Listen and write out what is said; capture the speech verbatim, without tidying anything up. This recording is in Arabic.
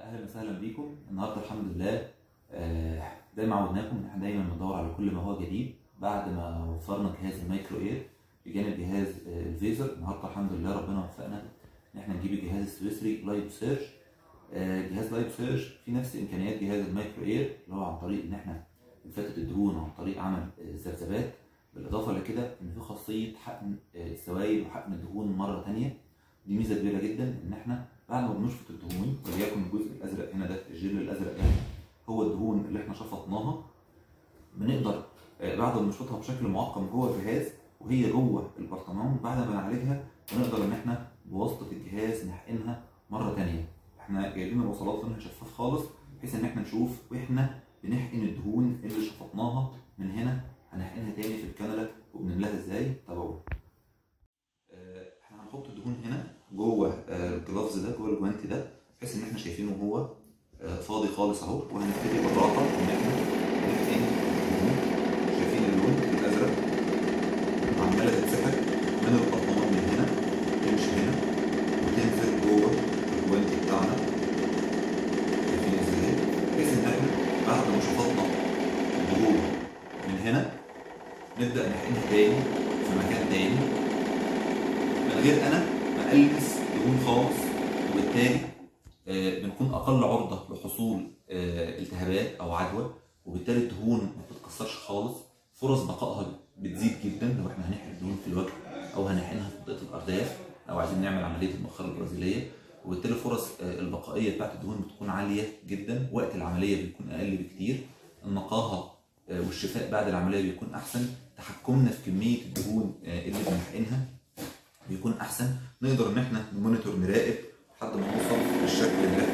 اهلا وسهلا بيكم. النهارده الحمد لله آه، زي ما عودناكم ان احنا دايما بندور على كل ما هو جديد. بعد ما وفرنا جهاز المايكرو اير بجانب جهاز آه، الفيزر، النهارده الحمد لله ربنا وفقنا ان احنا نجيب الجهاز السويسري لايف سيرش. آه، جهاز لايف سيرش فيه نفس امكانيات جهاز المايكرو اير، اللي هو عن طريق ان احنا نفتت الدهون وعن طريق عمل آه، ذبذبات، بالاضافه لكده ان في خاصيه حقن آه، السوائل وحقن الدهون مره ثانيه. دي ميزه كبيره جدا ان احنا بعد ما بنشفط الدهون، وليكن الجزء الازرق هنا ده الجل الازرق ده هو الدهون اللي احنا شفطناها، بنقدر بعد ما نشفطها بشكل معقم جوه الجهاز وهي جوه البرطمان بعد ما نعالجها، بنقدر ان احنا بواسطه الجهاز نحقنها مره ثانيه. احنا جايبين الوصلات لونها شفاف خالص بحيث ان احنا نشوف واحنا بنحقن الدهون اللي شفطناها من هنا هنحقنها تاني في الكانولا وبنملاها ازاي. تابعونا. احنا هنحط الدهون هنا جوه الجلافز ده، جوه الجوانتي ده، بحيث ان احنا شايفينه هو فاضي خالص اهو، وهنبتدي بالراحه ان احنا نحقن الدهون. شايفين اللون الازرق عماله تتسحب من البرطمان من هنا تمشي هنا وتنزل جوه الجوانتي بتاعنا. شايفين ازاي؟ بحيث ان احنا بعد ما شفطنا الدهون من هنا نبدا نحقنها تاني في مكان تاني من غير انا ما المس دهون خالص، وبالتالي آه بنكون اقل عرضه لحصول آه التهابات او عدوى، وبالتالي الدهون ما بتتكسرش خالص. فرص بقائها بتزيد جدا لو احنا هنحقن الدهون في الوجه او هنحقنها في منطقه الارداف او عايزين نعمل عمليه المؤخره البرازيليه، وبالتالي فرص آه البقائيه بتاعت الدهون بتكون عاليه جدا. وقت العمليه بيكون اقل بكتير، النقاهه آه والشفاء بعد العمليه بيكون احسن، تحكمنا في كميه الدهون آه اللي بنحقنها بيكون احسن. نقدر ان احنا نمونيتور نراقب لحد ما نوصل للشكل اللي